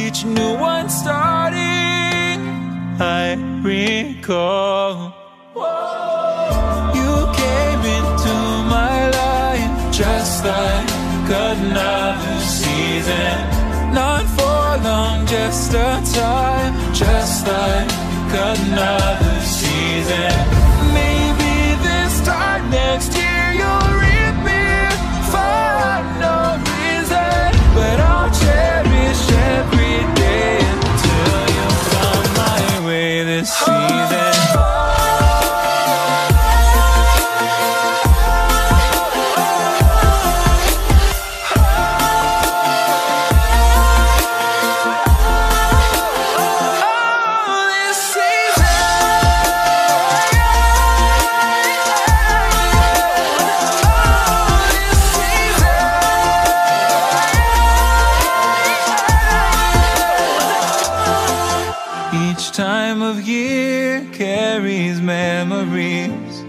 each new one starting. I recall you came into my life just like another season. Not for long, just a time, just like another season. Maybe this time next year you'll reap me for no reason, but I'll cherish every day until you come my way this season. Each time of year carries memories